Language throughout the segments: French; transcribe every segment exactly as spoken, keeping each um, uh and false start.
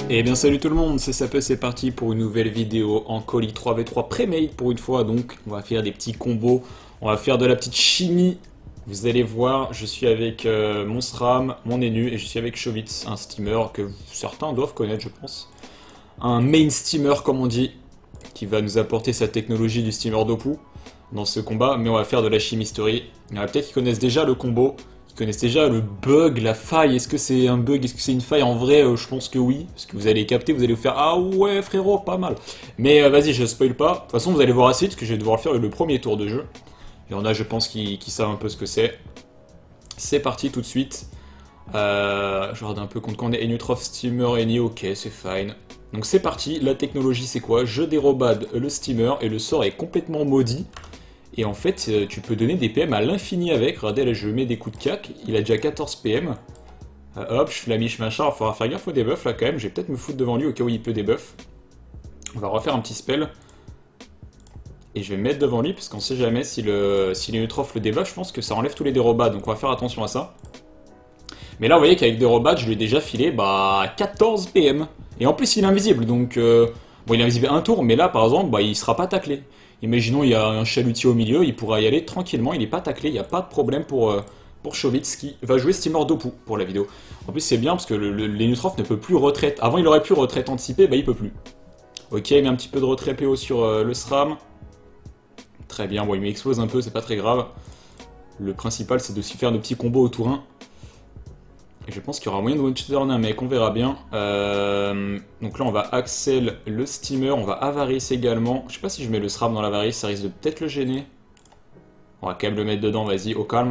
Et bien salut tout le monde, c'est Sapé, c'est parti pour une nouvelle vidéo en colis trois v trois pré-made pour une fois. Donc on va faire des petits combos, on va faire de la petite chimie. Vous allez voir, je suis avec euh, mon SRAM, mon Enu et je suis avec Chauvietz, un steamer que certains doivent connaître je pense. Un main steamer comme on dit, qui va nous apporter sa technologie du steamer Dopu dans ce combat. Mais on va faire de la chimie story. Il y en a peut-être qui connaissent déjà le combo. Connaissent déjà le bug, la faille. Est-ce que c'est un bug, est-ce que c'est une faille? En vrai, euh, je pense que oui, parce que vous allez capter, vous allez vous faire ah ouais frérot, pas mal. Mais euh, vas-y, je spoil pas. De toute façon, vous allez voir assez vite que je vais devoir le faire le premier tour de jeu. Il y en a, je pense, qui, qui savent un peu ce que c'est. C'est parti tout de suite. Euh, je regarde un peu contre quand on est Enutrof Steamer, Eni, ok, c'est fine. Donc c'est parti. La technologie, c'est quoi? Je dérobade le steamer et le sort est complètement maudit. Et en fait, tu peux donner des P M à l'infini avec. Regardez, là, je mets des coups de cac. Il a déjà quatorze P M. Euh, hop, je flamiche machin. Il faudra faire gaffe au debuff, là, quand même. Je vais peut-être me foutre devant lui au cas où il peut debuff. On va refaire un petit spell. Et je vais me mettre devant lui, parce qu'on sait jamais si le si l'Enutrof le debuff. Je pense que ça enlève tous les dérobades. Donc on va faire attention à ça. Mais là, vous voyez qu'avec dérobades, je lui ai déjà filé bah, quatorze P M. Et en plus, il est invisible. Donc, euh, bon, il est invisible un tour. Mais là, par exemple, bah, il sera pas taclé. Imaginons il y a un chalutier au milieu, il pourra y aller tranquillement, il n'est pas taclé, il n'y a pas de problème pour, euh, pour Chauvietz qui va jouer steamer Dopu pour la vidéo. En plus c'est bien parce que l'Enutrof ne peut plus retraite. Avant il aurait pu retraite anticipée, bah il peut plus. Ok, il met un petit peu de retrait P O sur euh, le SRAM. Très bien, bon il m'explose un peu, c'est pas très grave. Le principal c'est de s'y faire de petits combos au tour un. Et je pense qu'il y aura moyen de one-shot un mec, on verra bien. Euh, donc là, on va Axel le steamer, on va Avarice également. Je sais pas si je mets le SRAM dans l'Avarice, ça risque de peut-être le gêner. On va quand même le mettre dedans, vas-y, au calme.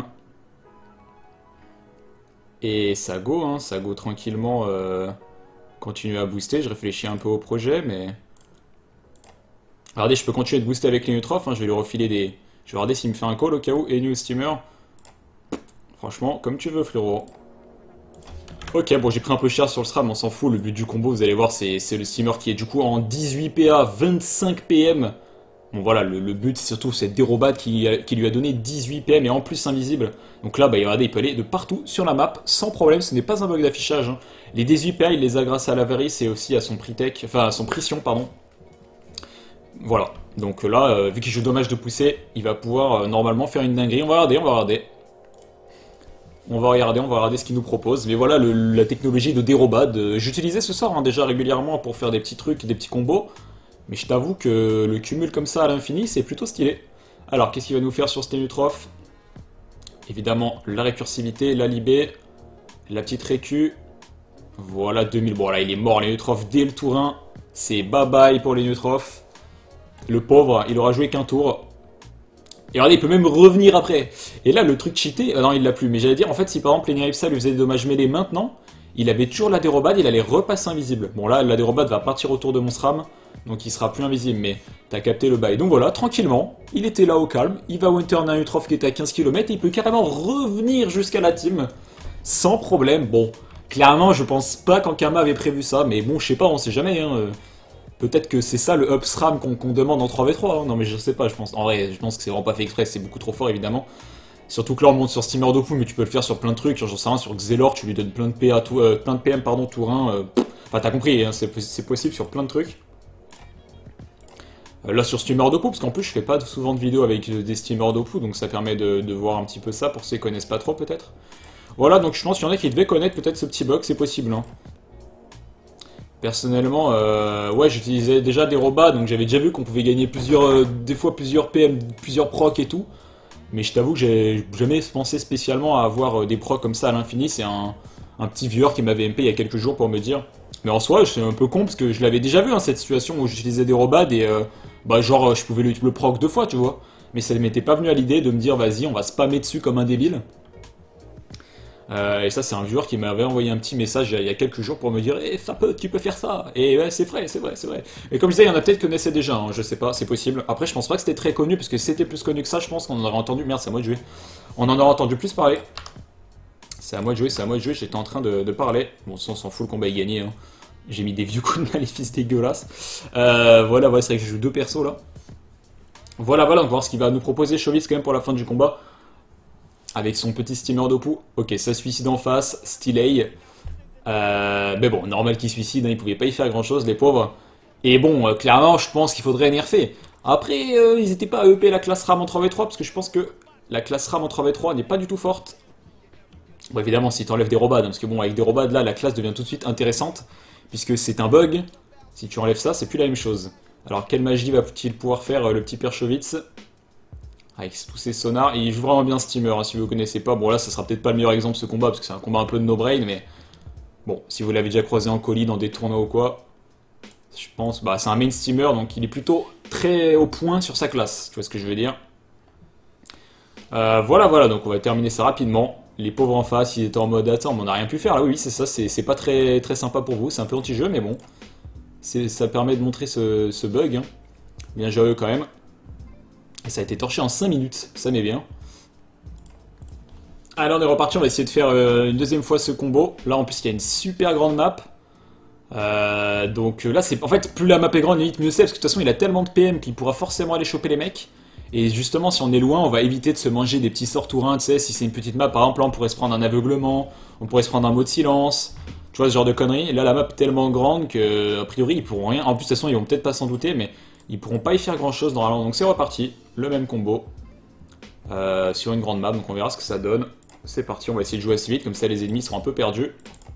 Et ça go, hein, ça go tranquillement. Euh, continuer à booster, je réfléchis un peu au projet, mais... Regardez, je peux continuer de booster avec l'Enutrof, hein, je vais lui refiler des... Je vais regarder s'il me fait un call au cas où, Enu steamer. Franchement, comme tu veux, frérot. Ok, bon j'ai pris un peu cher sur le SRAM, on s'en fout, le but du combo, vous allez voir, c'est le steamer qui est du coup en dix-huit P A, vingt-cinq P M. Bon voilà, le, le but c'est surtout cette dérobade qui, qui lui a donné dix-huit P M et en plus invisible. Donc là, bah, regardez, il peut aller de partout sur la map, sans problème, ce n'est pas un bug d'affichage. Hein. Les dix-huit P A, il les a grâce à l'Avarice et aussi à son Pritech, enfin à son Pression, pardon. Voilà, donc là, euh, vu qu'il joue dommage de pousser, il va pouvoir euh, normalement faire une dinguerie. On va regarder, on va regarder. On va regarder, on va regarder ce qu'il nous propose. Mais voilà, le, la technologie de dérobade. Euh, J'utilisais ce sort hein, déjà régulièrement pour faire des petits trucs, des petits combos. Mais je t'avoue que le cumul comme ça à l'infini, c'est plutôt stylé. Alors, qu'est-ce qu'il va nous faire sur cet Enutrof? Évidemment, la récursivité, la libé, la petite récu. Voilà, deux mille. Bon, là, il est mort, l'Enutrof, dès le tour un. C'est bye-bye pour l'Enutrof. Le pauvre, il aura joué qu'un tour. Et regardez, il peut même revenir après. Et là, le truc cheaté, euh, non, il l'a plus. Mais j'allais dire, en fait, si par exemple l'Eniripsa lui faisait des dommages mêlés maintenant, il avait toujours la dérobade, il allait repasser invisible. Bon, là, la dérobade va partir autour de mon SRAM, donc il sera plus invisible, mais t'as capté le bail. Donc voilà, tranquillement, il était là au calme, il va winter un Enutrof qui était à quinze kilomètres, et il peut carrément revenir jusqu'à la team, sans problème. Bon, clairement, je pense pas qu'Ankama avait prévu ça, mais bon, je sais pas, on sait jamais, hein. Peut-être que c'est ça le up SRAM qu'on qu'on demande en trois v trois, hein. Non mais je sais pas, je pense. En vrai, je pense que c'est vraiment pas fait exprès, c'est beaucoup trop fort évidemment. Surtout que là on monte sur steamer Dopu, mais tu peux le faire sur plein de trucs, j'en sais rien, sur Xelor, tu lui donnes plein de, P A, tout, euh, plein de P M pardon, tour un. Euh, enfin t'as compris, hein, c'est possible sur plein de trucs. Euh, là sur steamer Dopu, parce qu'en plus je fais pas souvent de vidéos avec des steamer Dopu, donc ça permet de, de voir un petit peu ça pour ceux qui connaissent pas trop peut-être. Voilà, donc je pense qu'il y en a qui devaient connaître peut-être ce petit bug, c'est possible. Hein. Personnellement, euh, ouais, j'utilisais déjà des robas, donc j'avais déjà vu qu'on pouvait gagner plusieurs, euh, des fois plusieurs P M, plusieurs procs et tout. Mais je t'avoue que j'ai jamais pensé spécialement à avoir euh, des procs comme ça à l'infini. C'est un, un petit viewer qui m'avait M P il y a quelques jours pour me dire. Mais en soi, c'est un peu con parce que je l'avais déjà vu, hein, cette situation où j'utilisais des robades et euh, bah genre je pouvais le, le proc deux fois, tu vois. Mais ça ne m'était pas venu à l'idée de me dire vas-y, on va spammer dessus comme un débile. Euh, et ça c'est un viewer qui m'avait envoyé un petit message il y a quelques jours pour me dire eh, ça peut, tu peux faire ça. Et ouais c'est vrai, c'est vrai, c'est vrai. Et comme je disais, il y en a peut-être qui connaissaient déjà, hein, je sais pas, c'est possible. Après je pense pas que c'était très connu, parce que si c'était plus connu que ça, je pense qu'on en aurait entendu, merde c'est à moi de jouer. On en aurait entendu plus parler. C'est à moi de jouer, c'est à moi de jouer, j'étais en train de, de parler. Bon ça on s'en fout, le combat est gagné. Hein. J'ai mis des vieux coups de maléfice dégueulasses. Euh, voilà, voilà c'est vrai que je joue deux persos là. Voilà, voilà, on va voir ce qu'il va nous proposer Chauvietz quand même pour la fin du combat. Avec son petit steamer Dopu. Ok, ça suicide en face, Stylay. Euh, mais bon, normal qu'ils se suicident, hein, ils pouvaient pas y faire grand chose, les pauvres. Et bon, euh, clairement, je pense qu'il faudrait nerfer. Après, euh, ils n'étaient pas à E P la classe RAM en trois v trois, parce que je pense que la classe RAM en trois v trois n'est pas du tout forte. Bon, évidemment, si tu enlèves des robades, hein, parce que bon, avec des robades, là, la classe devient tout de suite intéressante, puisque c'est un bug. Si tu enlèves ça, c'est plus la même chose. Alors, quelle magie va-t-il pouvoir faire euh, le petit Perchowitz avec tous ces sonars? Il joue vraiment bien Steamer, hein, si vous ne connaissez pas. Bon, là, ça sera peut-être pas le meilleur exemple ce combat, parce que c'est un combat un peu de no-brain, mais bon, si vous l'avez déjà croisé en colis dans des tournois ou quoi, je pense, bah, c'est un main Steamer, donc il est plutôt très au point sur sa classe, tu vois ce que je veux dire. Euh, voilà, voilà, donc on va terminer ça rapidement. Les pauvres en face, ils étaient en mode attends, mais on n'a rien pu faire là, oui, c'est ça, c'est pas très, très sympa pour vous, c'est un peu anti-jeu, mais bon, ça permet de montrer ce, ce bug, hein. Bien joué quand même. Et ça a été torché en cinq minutes, ça m'est bien. Allez, on est reparti, on va essayer de faire euh, une deuxième fois ce combo. Là, en plus, il y a une super grande map. Euh, donc là, c'est en fait, plus la map est grande, limite mieux c'est, parce que de toute façon, il a tellement de P M qu'il pourra forcément aller choper les mecs. Et justement, si on est loin, on va éviter de se manger des petits sorts tourins, tu sais, si c'est une petite map, par exemple, là, on pourrait se prendre un aveuglement, on pourrait se prendre un mot de silence, tu vois, ce genre de conneries. Et là, la map est tellement grande que, a priori, ils pourront rien. En plus, de toute façon, ils vont peut-être pas s'en douter, mais ils pourront pas y faire grand-chose normalement. Donc c'est reparti, le même combo, euh, sur une grande map, donc on verra ce que ça donne. C'est parti, on va essayer de jouer assez vite, comme ça les ennemis seront un peu perdus.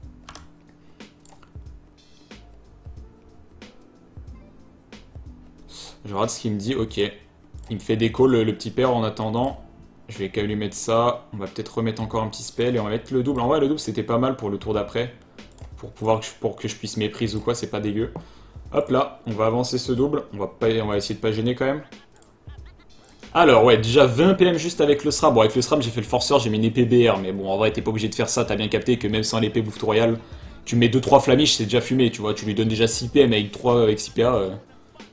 Je regarde ce qu'il me dit, ok. Il me fait déco le, le petit père en attendant. Je vais quand même lui mettre ça. On va peut-être remettre encore un petit spell et on va mettre le double. En vrai, le double c'était pas mal pour le tour d'après. Pour pouvoir que je, pour que je puisse méprise ou quoi, c'est pas dégueu. Hop là, on va avancer ce double. On va, pas, on va essayer de pas gêner quand même. Alors ouais, déjà vingt P M juste avec le SRAM. Bon, avec le SRAM j'ai fait le forceur, j'ai mis une épée B R. Mais bon, en vrai, t'es pas obligé de faire ça. T'as bien capté que même sans l'épée bouffe royale, tu mets deux trois flamiches, c'est déjà fumé. Tu vois, tu lui donnes déjà six P M avec trois avec six P A. Euh...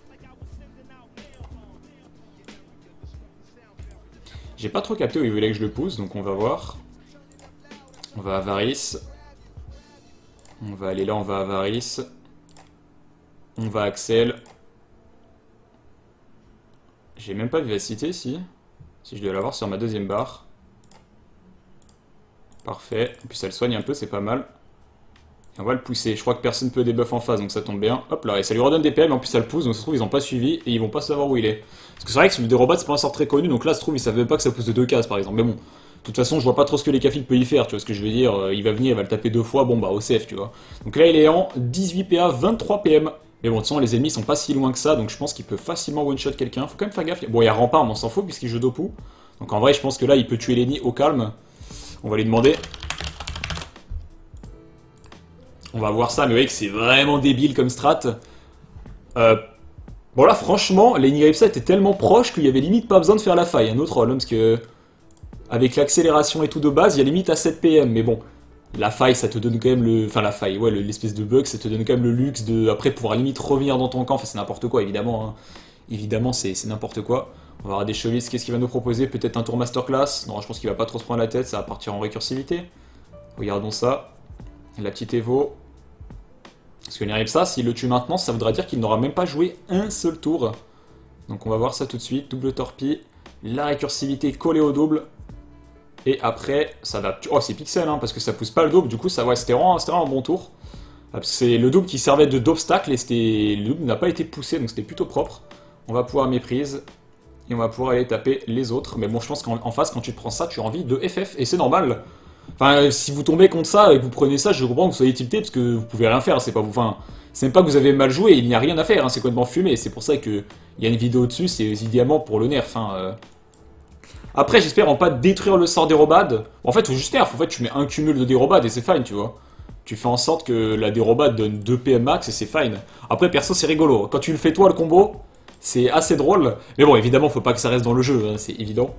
J'ai pas trop capté où il voulait que je le pousse, donc on va voir. On va à Varys. On va aller là, on va à Varys. On va à Axel. J'ai même pas vivacité, si. Si je dois l'avoir sur ma deuxième barre. Parfait. Et puis ça le soigne un peu, c'est pas mal. Et on va le pousser. Je crois que personne peut débuff en face, donc ça tombe bien. Hop là, et ça lui redonne des P M, en plus ça le pousse, donc ça se trouve ils ont pas suivi et ils vont pas savoir où il est. Parce que c'est vrai que celui de Robot c'est pas un sort très connu, donc là ça se trouve ils savaient pas que ça pousse de deux cases par exemple. Mais bon, de toute façon je vois pas trop ce que les Kafik peut y faire, tu vois ce que je veux dire. Il va venir, il va le taper deux fois, bon bah au C F tu vois. Donc là il est en dix-huit P A, vingt-trois P M. Mais bon, de toute façon les ennemis sont pas si loin que ça, donc je pense qu'il peut facilement one-shot quelqu'un. Faut quand même faire gaffe. Bon, il y a Rempart, mais on s'en fout puisqu'il joue Dopu. Donc en vrai je pense que là il peut tuer l'ennemi au calme. On va lui demander. On va voir ça, mais vous voyez que c'est vraiment débile comme strat. Euh, bon là, franchement, Lenny Repsa était tellement proche qu'il y avait limite pas besoin de faire la faille. Un autre rôle, hein, parce que avec l'accélération et tout de base, il y a limite à sept P M. Mais bon, la faille, ça te donne quand même le... Enfin, la faille, ouais, l'espèce de bug, ça te donne quand même le luxe de, après, pouvoir limite revenir dans ton camp. Enfin, c'est n'importe quoi, évidemment. Hein. Évidemment, c'est n'importe quoi. On va avoir des chevilles. Qu'est-ce qu'il va nous proposer? Peut-être un tour masterclass? Non, je pense qu'il va pas trop se prendre la tête. Ça va partir en récursivité. Regardons ça. La petite Evo. Parce que Neripsa, s'il le tue maintenant, ça voudra dire qu'il n'aura même pas joué un seul tour. Donc on va voir ça tout de suite. Double torpille. La récursivité collée au double. Et après, ça va... Oh, c'est pixel, hein, parce que ça pousse pas le double. Du coup, ça va, c'était vraiment, vraiment un bon tour. Parce que c'est le double qui servait de d'obstacle et c'était le double n'a pas été poussé, donc c'était plutôt propre. On va pouvoir méprise. Et on va pouvoir aller taper les autres. Mais bon, je pense qu'en face, quand tu te prends ça, tu as envie de F F. Et c'est normal. Enfin, si vous tombez contre ça et que vous prenez ça, je comprends que vous soyez tilté parce que vous pouvez rien faire. C'est pas vous. Enfin, c'est même pas que vous avez mal joué. Il n'y a rien à faire. Hein, c'est complètement fumé. C'est pour ça que il y a une vidéo dessus. C'est idéalement pour le nerf. Hein, euh... Après, j'espère en pas détruire le sort dérobade. En fait, faut juste nerf. En fait, tu mets un cumul de dérobade et c'est fine, tu vois. Tu fais en sorte que la dérobade donne deux P M max et c'est fine. Après, perso, c'est rigolo. Quand tu le fais toi, le combo, c'est assez drôle. Mais bon, évidemment, faut pas que ça reste dans le jeu. Hein, c'est évident.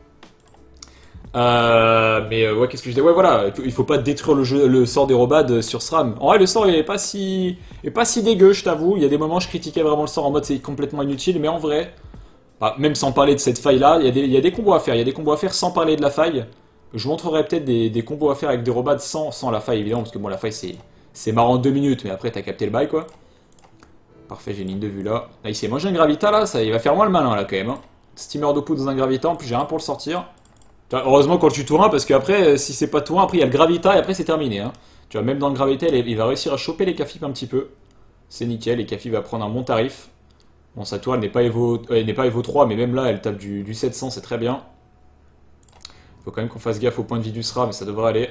Euh, mais euh, ouais, qu'est-ce que je dis? Ouais, voilà, il faut pas détruire le, jeu, le sort dérobade sur SRAM. En vrai, le sort il est pas si, est pas si dégueu, je t'avoue. Il y a des moments je critiquais vraiment le sort en mode c'est complètement inutile, mais en vrai, bah, même sans parler de cette faille-là, il, il y a des combos à faire. Il y a des combos à faire sans parler de la faille. Je vous montrerai peut-être des, des combos à faire avec des robades sans, sans la faille, évidemment, parce que bon, la faille c'est marrant deux minutes, mais après t'as capté le bail quoi. Parfait, j'ai une ligne de vue là. Là, il s'est mangé un gravita là, ça, il va faire moins le malin là quand même. Hein. Steamer de poudre dans un gravita, en plus j'ai rien pour le sortir. Heureusement quand tu tour un, parce qu'après, si c'est pas tour un, après il y a le gravita et après c'est terminé. Hein. Tu vois, même dans le Gravitel, il va réussir à choper les Cafif un petit peu. C'est nickel, et Cafif va prendre un bon tarif. Bon, sa tour, elle n'est pas, Evo... euh, pas Evo trois, mais même là, elle tape du, du sept cents, c'est très bien. Faut quand même qu'on fasse gaffe au point de vie du S R A, mais ça devrait aller.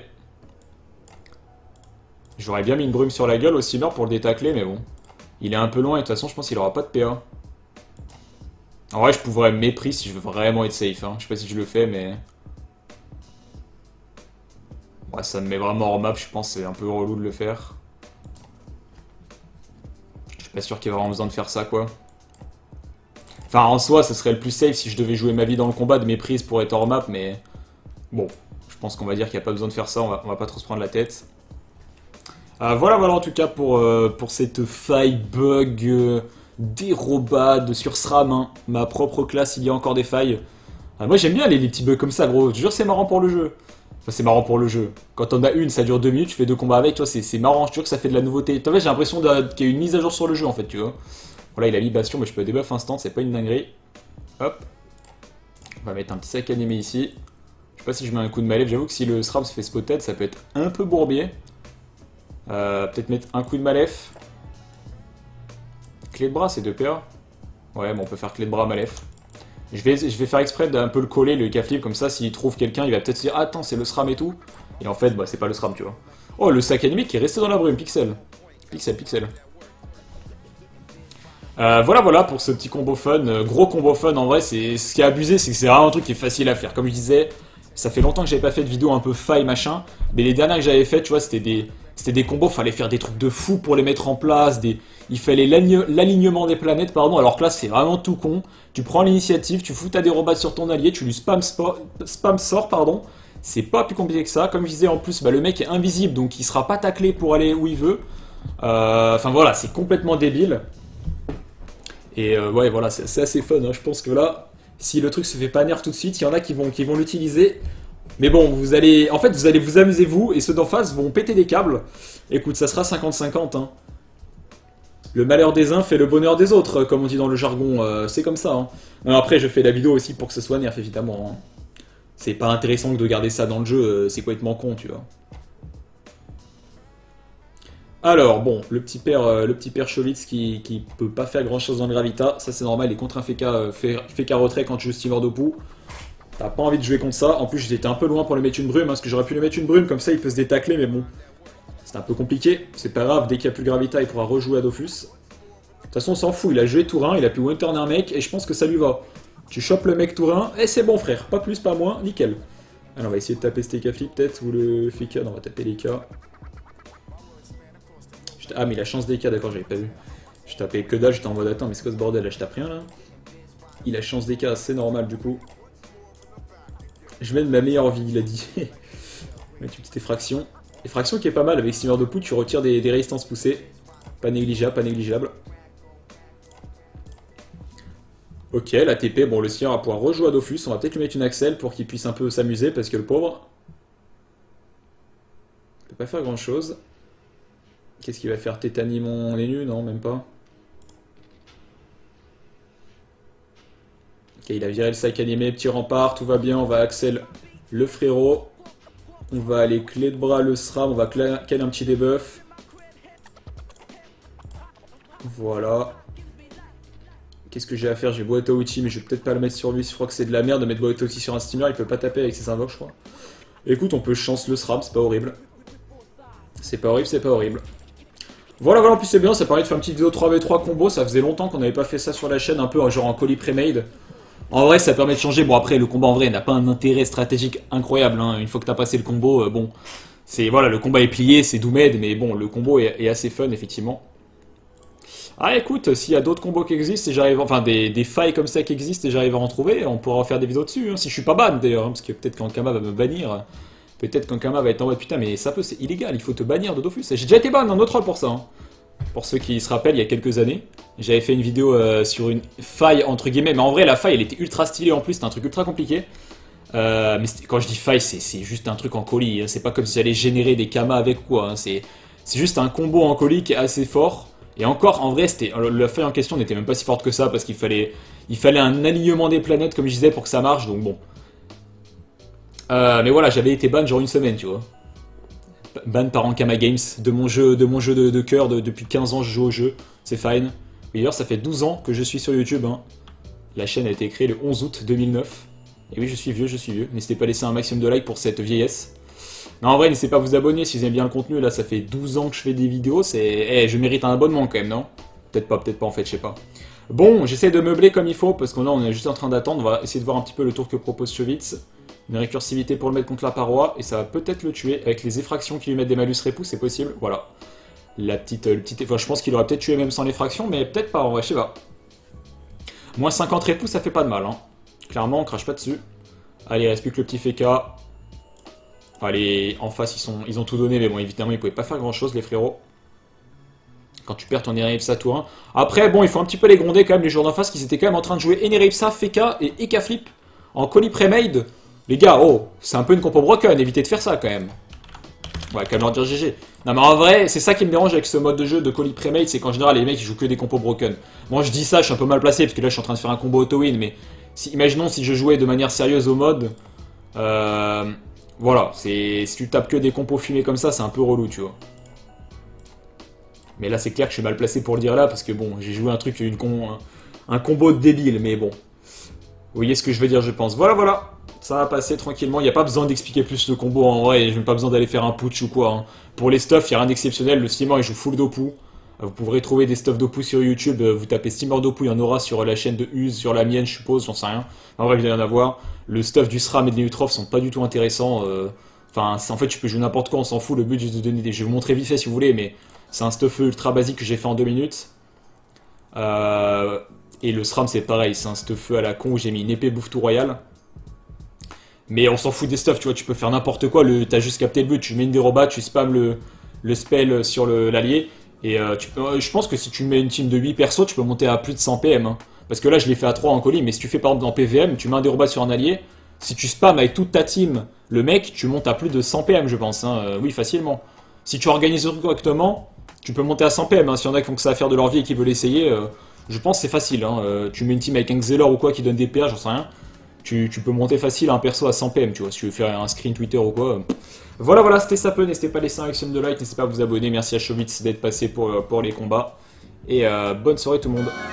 J'aurais bien mis une brume sur la gueule aussi, Simmer pour le détacler, mais bon. Il est un peu loin, et de toute façon, je pense qu'il aura pas de P A. En vrai, je pourrais mépris si je veux vraiment être safe. Hein. Je sais pas si je le fais, mais... Ouais, ça me met vraiment hors map, je pense, c'est un peu relou de le faire. Je suis pas sûr qu'il y ait vraiment besoin de faire ça, quoi. Enfin, en soi, ce serait le plus safe si je devais jouer ma vie dans le combat de méprise pour être hors map, mais... Bon, je pense qu'on va dire qu'il n'y a pas besoin de faire ça, on va, on va pas trop se prendre la tête. Euh, voilà, voilà, en tout cas, pour, euh, pour cette faille bug euh, dérobade sur S R A M, hein. Ma propre classe, il y a encore des failles. Euh, moi, j'aime bien les, les petits bugs comme ça, gros. Je te jure, c'est marrant pour le jeu. Enfin, c'est marrant pour le jeu. Quand on a une, ça dure deux minutes, tu fais deux combats avec, toi, c'est marrant. Je te jure que ça fait de la nouveauté. J'ai l'impression qu'il y a une mise à jour sur le jeu, en fait, tu vois. Voilà, il a mis Bastion, mais je peux débuff instant, c'est pas une dinguerie. Hop. On va mettre un petit sac animé ici. Je sais pas si je mets un coup de malève. J'avoue que si le S R A M se fait spotted, ça peut être un peu bourbier. Euh, Peut-être mettre un coup de malef. Clé de bras, c'est deux P A. Ouais, bon, on peut faire clé de bras, malef. Je vais, je vais faire exprès d'un peu le coller, le Caflib, comme ça, s'il trouve quelqu'un, il va peut-être se dire ah, attends, c'est le S R A M et tout. Et en fait, bah, c'est pas le S R A M, tu vois. Oh, le sac animé qui est resté dans la brume, pixel. Pixel, pixel. Euh, voilà, voilà pour ce petit combo fun. Euh, gros combo fun, en vrai, c'est ce qui est abusé, c'est que c'est vraiment un truc qui est facile à faire. Comme je disais, ça fait longtemps que j'avais pas fait de vidéo un peu faille, machin. Mais les dernières que j'avais faites, tu vois, c'était des, c'était des combos, fallait faire des trucs de fou pour les mettre en place. Des... Il fallait l'alignement des planètes, pardon. Alors que là, c'est vraiment tout con. Tu prends l'initiative, tu fous ta dérobade sur ton allié, tu lui spam, spam sort, pardon. C'est pas plus compliqué que ça. Comme je disais, en plus, bah, le mec est invisible, donc il sera pas taclé pour aller où il veut. Euh, enfin voilà, c'est complètement débile. Et euh, ouais, voilà, c'est assez fun. Hein. Je pense que là, si le truc se fait pas nerf tout de suite, il y en a qui vont, qui vont l'utiliser. Mais bon, vous allez, en fait, vous allez vous amuser vous, et ceux d'en face vont péter des câbles. Écoute, ça sera cinquante cinquante. Hein. Le malheur des uns fait le bonheur des autres, comme on dit dans le jargon. Euh, c'est comme ça. Hein. Alors après, je fais la vidéo aussi pour que ce soit nerf, évidemment. Hein. C'est pas intéressant que de garder ça dans le jeu. C'est complètement con, tu vois. Alors, bon, le petit père, euh, le petit père Cholitz qui, qui peut pas faire grand chose dans le Gravita, ça c'est normal, il est contre un F K, euh, F K retrait quand tu joues Steamer de Pou. T'as pas envie de jouer contre ça, en plus j'étais un peu loin pour lui mettre une brume, hein, parce que j'aurais pu lui mettre une brume, comme ça il peut se détacler, mais bon, c'est un peu compliqué, c'est pas grave, dès qu'il n'y a plus le Gravita il pourra rejouer à Dofus. De toute façon on s'en fout, il a joué Tourin, il a pu one-turn un mec, et je pense que ça lui va. Tu chopes le mec Tourin, et c'est bon frère, pas plus, pas moins, nickel. Alors on va essayer de taper ce T K flip peut-être, ou le F K, non on va taper les K. Ah mais la chance des cas, d'accord, j'avais pas vu. Je tapais que dalle, j'étais en mode attends mais c'est quoi ce bordel là, je tape rien là. Il a chance des cas, c'est normal du coup. Je mets de ma meilleure vie, il a dit. Mettre une petite effraction. Effraction qui est pas mal avec Steamer de Pou, tu retires des, des résistances poussées. Pas négligeable, pas négligeable. Ok, la T P, bon le Steamer va pouvoir rejouer à Dofus, on va peut-être lui mettre une Axel pour qu'il puisse un peu s'amuser parce que le pauvre... Il peut pas faire grand chose. Qu'est-ce qu'il va faire? Tétanimon les nus? Non, même pas. Ok, il a viré le sac animé, petit rempart, tout va bien, on va Axel le frérot. On va aller clé de bras le S R A M, on va caler un petit debuff. Voilà. Qu'est-ce que j'ai à faire? J'ai Boato Uchi, mais je vais peut-être pas le mettre sur lui, je crois que c'est de la merde de mettre Boato Uchi sur un steamer, il peut pas taper avec ses invoques, je crois. Écoute, on peut chance le S R A M, c'est pas horrible. C'est pas horrible, c'est pas horrible. Voilà, voilà, en plus c'est bien, ça permet de faire une petite vidéo trois v trois combo, ça faisait longtemps qu'on n'avait pas fait ça sur la chaîne, un peu genre en colis pré-made. En vrai, ça permet de changer, bon après, le combat en vrai n'a pas un intérêt stratégique incroyable, hein. Une fois que t'as passé le combo, euh, bon, c'est, voilà, le combat est plié, c'est Doomed, mais bon, le combo est, est assez fun, effectivement. Ah écoute, s'il y a d'autres combos qui existent, et j'arrive, enfin des, des failles comme ça qui existent, et j'arrive à en trouver, on pourra en faire des vidéos dessus, hein, si je suis pas ban d'ailleurs, hein, parce que peut-être qu'Ankama va me bannir. Peut-être qu'Ankama va être en mode putain mais ça peut c'est illégal, il faut te bannir de Dofus. J'ai déjà été ban en autre rôle pour ça. Hein. Pour ceux qui se rappellent, il y a quelques années, j'avais fait une vidéo euh, sur une faille entre guillemets, mais en vrai la faille elle était ultra stylée en plus, c'était un truc ultra compliqué. Euh, mais quand je dis faille, c'est juste un truc en colis, hein. C'est pas comme si j'allais générer des kamas avec quoi, hein. C'est juste un combo en colis qui est assez fort. Et encore en vrai, c'était la faille en question n'était même pas si forte que ça parce qu'il fallait, il fallait un alignement des planètes comme je disais pour que ça marche, donc bon. Euh, mais voilà, j'avais été ban genre une semaine, tu vois. ban par Ankama Games de mon jeu de, mon jeu de, de cœur. De, depuis quinze ans, je joue au jeu. C'est fine. D'ailleurs, ça fait douze ans que je suis sur YouTube. Hein. La chaîne a été créée le onze août deux mille neuf. Et oui, je suis vieux, je suis vieux. N'hésitez pas à laisser un maximum de likes pour cette vieillesse. Non, en vrai, n'hésitez pas à vous abonner si vous aimez bien le contenu. Là, ça fait douze ans que je fais des vidéos. C'est, hey, je mérite un abonnement quand même, non? Peut-être pas, peut-être pas en fait, je sais pas. Bon, j'essaie de meubler comme il faut parce qu'on là, on est juste en train d'attendre. On va essayer de voir un petit peu le tour que propose Chevitz. Une récursivité pour le mettre contre la paroi. Et ça va peut-être le tuer avec les effractions qui lui mettent des malus répou, c'est possible. Voilà. La petite, le petit, enfin, je pense qu'il aurait peut-être tué même sans l'effraction, mais peut-être pas en vrai, je sais pas. Moins cinquante répou, ça fait pas de mal, hein. Clairement, on crache pas dessus. Allez, il reste plus que le petit Feka. Allez, en face, ils, sont, ils ont tout donné, mais bon, évidemment, ils pouvaient pas faire grand-chose, les frérots. Quand tu perds ton Eneripsa tout un. Après, bon, il faut un petit peu les gronder quand même, les joueurs d'en face, qui étaient quand même en train de jouer Eneripsa, Feka et Eka Flip en colis pré-made. Les gars, oh, c'est un peu une compo broken, évitez de faire ça quand même. Ouais, quand même leur dire G G. Non mais en vrai, c'est ça qui me dérange avec ce mode de jeu de colis pré-made, c'est qu'en général les mecs ils jouent que des compos broken. Moi je dis ça, je suis un peu mal placé parce que là je suis en train de faire un combo auto-win, mais si, imaginons si je jouais de manière sérieuse au mode, euh, voilà, c'est si tu tapes que des compos fumés comme ça, c'est un peu relou, tu vois. Mais là c'est clair que je suis mal placé pour le dire là parce que bon, j'ai joué un truc, une con, un, un combo de débile, mais bon. Vous voyez ce que je veux dire, je pense. Voilà, voilà. Ça va passer tranquillement, il n'y a pas besoin d'expliquer plus le combo en vrai, je n'ai pas besoin d'aller faire un putsch ou quoi. Hein. Pour les stuffs, il n'y a rien d'exceptionnel, le steamer il joue full Dopu. Vous pourrez trouver des stuffs Dopu sur YouTube, vous tapez steamer Dopu, il y en aura sur la chaîne de Use, sur la mienne je suppose, j'en sais rien. En vrai il doit y en avoir. Le stuff du SRAM et des Neutrophs sont pas du tout intéressants. Euh... Enfin, en fait tu peux jouer n'importe quoi, on s'en fout, le but juste de donner des... Je vais vous montrer vite fait si vous voulez, mais c'est un stuff ultra basique que j'ai fait en deux minutes. Euh... Et le SRAM c'est pareil, c'est un stuff à la con où j'ai mis une épée bouffe tout royale. Mais on s'en fout des stuffs, tu vois, tu peux faire n'importe quoi, le... t'as juste capté le but, tu mets une déroba, tu spams le, le spell sur l'allié, et euh, tu peux... je pense que si tu mets une team de huit persos, tu peux monter à plus de cent P M, hein. Parce que là, je l'ai fait à trois en colis, mais si tu fais par exemple dans P V M, tu mets un déroba sur un allié, si tu spams avec toute ta team le mec, tu montes à plus de cent P M, je pense, hein. Euh, oui, facilement. Si tu organises correctement, tu peux monter à cent P M, hein. S'il y en a qui ont que ça à faire de leur vie et qui veulent essayer, euh, je pense que c'est facile, hein. Euh, tu mets une team avec un Xelor ou quoi qui donne des P A, j'en sais rien. Tu, tu peux monter facile un perso à cent P M, tu vois, si tu veux faire un screen Twitter ou quoi. Voilà, voilà, c'était ça peu. N'hésitez pas à laisser un maximum de like, n'hésitez pas à vous abonner. Merci à Chevitz d'être passé pour, pour les combats. Et euh, bonne soirée tout le monde.